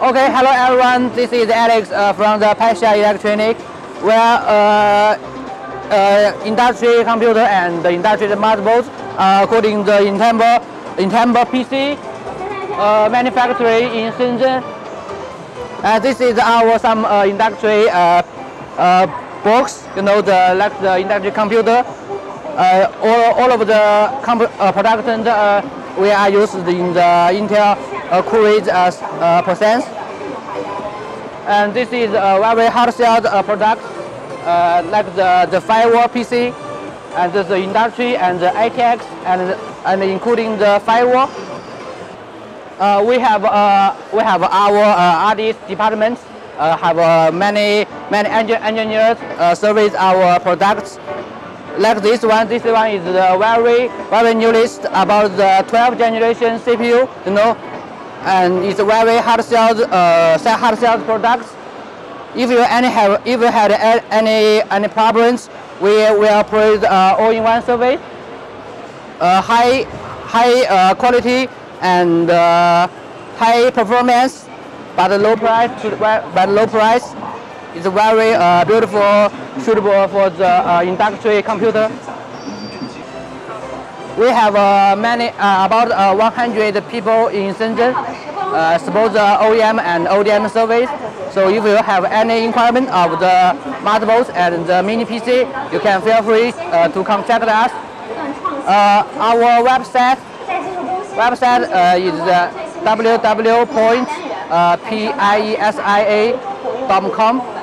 Okay, hello everyone. This is Alex from the Piesia Electronic, where industry computer and the industry motherboards according the Intembo PC manufacturing in Shenzhen. This is our some industry box. You know, like the industry computer. All of the production we are used in the Intel Courage process. And this is a very hard sell product, like the firewall PC, and the industry and the ITX, and including the firewall. We have our R&D departments, have many engineers service our products. Like this one is the very newest, about the 12th generation CPU, you know, and it's a very hard sell products. If you had any problems, we will provide all-in-one service, high quality and high performance, but low price. It's very beautiful, suitable for the industry computer. We have about 100 people in Shenzhen, support the OEM and ODM service. So if you have any requirement of the motherboards and the mini PC, you can feel free to contact us. Our website is www.piesia.com.